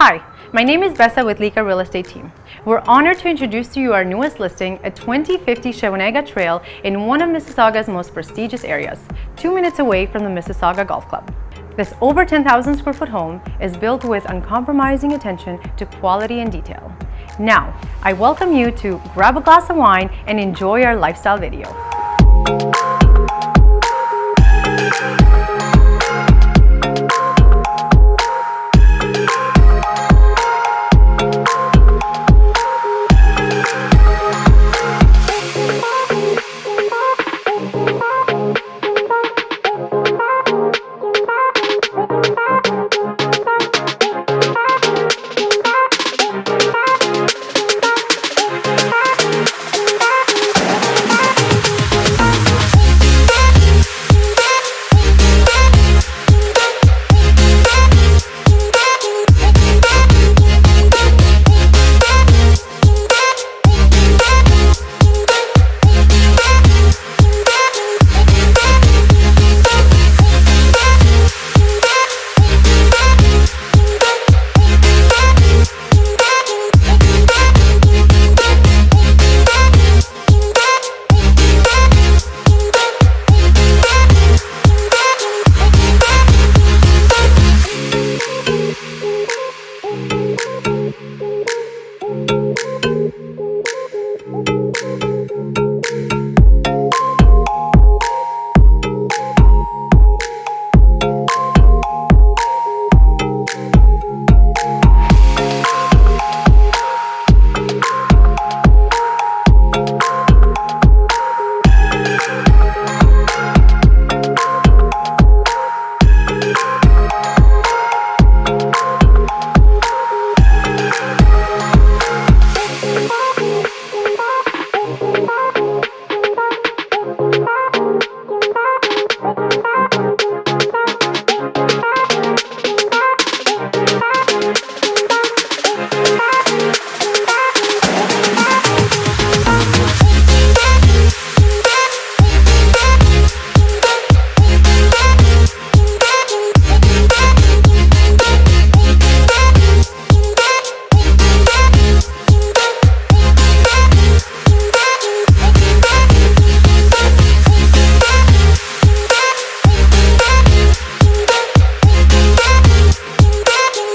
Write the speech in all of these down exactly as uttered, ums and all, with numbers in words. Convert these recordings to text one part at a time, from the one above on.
Hi, my name is Bessa with Lika Real Estate Team. We're honored to introduce to you our newest listing, a twenty fifty Shawanaga trail in one of Mississauga's most prestigious areas, two minutes away from the Mississauga Golf Club. This over ten thousand square foot home is built with uncompromising attention to quality and detail. Now, I welcome you to grab a glass of wine and enjoy our lifestyle video.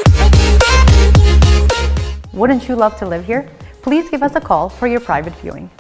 Wouldn't you love to live here? Please give us a call for your private viewing.